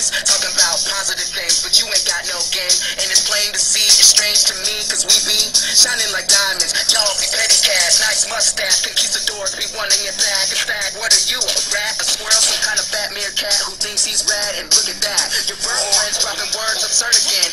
always talking about positive things, but you ain't got no game. And it's plain to see, it's strange to me, cause we be shining like diamonds. Y'all be petty cash, nice mustache, can keep the doors, be one in your bag. In fact, what are you, a rat, a squirrel, some kind of fat meerkat who thinks he's rad? And look at that, your girlfriend's dropping words absurd again.